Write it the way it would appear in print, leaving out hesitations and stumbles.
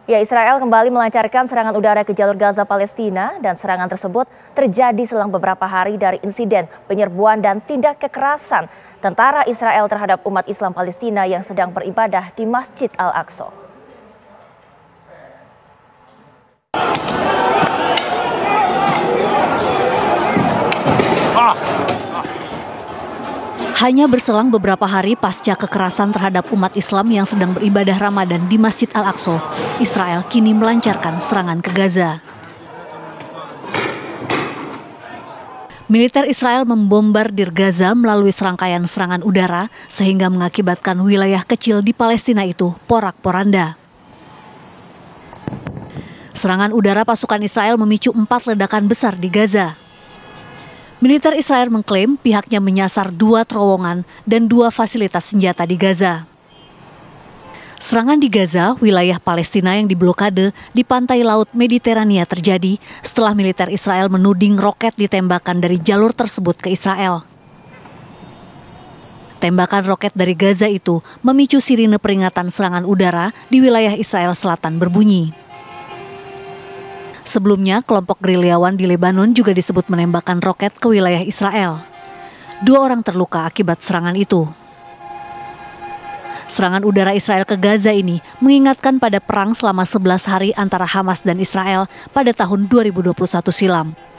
Ya, Israel kembali melancarkan serangan udara ke jalur Gaza Palestina dan serangan tersebut terjadi selang beberapa hari dari insiden penyerbuan dan tindak kekerasan tentara Israel terhadap umat Islam Palestina yang sedang beribadah di Masjid Al-Aqsa. Hanya berselang beberapa hari pasca kekerasan terhadap umat Islam yang sedang beribadah Ramadan di Masjid Al-Aqsa, Israel kini melancarkan serangan ke Gaza. Militer Israel membombardir Gaza melalui serangkaian serangan udara sehingga mengakibatkan wilayah kecil di Palestina itu porak-poranda. Serangan udara pasukan Israel memicu 4 ledakan besar di Gaza. Militer Israel mengklaim pihaknya menyasar 2 terowongan dan 2 fasilitas senjata di Gaza. Serangan di Gaza, wilayah Palestina yang diblokade di pantai Laut Mediterania terjadi setelah militer Israel menuding roket ditembakkan dari jalur tersebut ke Israel. Tembakan roket dari Gaza itu memicu sirine peringatan serangan udara di wilayah Israel Selatan berbunyi. Sebelumnya, kelompok gerilyawan di Lebanon juga disebut menembakkan roket ke wilayah Israel. 2 orang terluka akibat serangan itu. Serangan udara Israel ke Gaza ini mengingatkan pada perang selama 11 hari antara Hamas dan Israel pada tahun 2021 silam.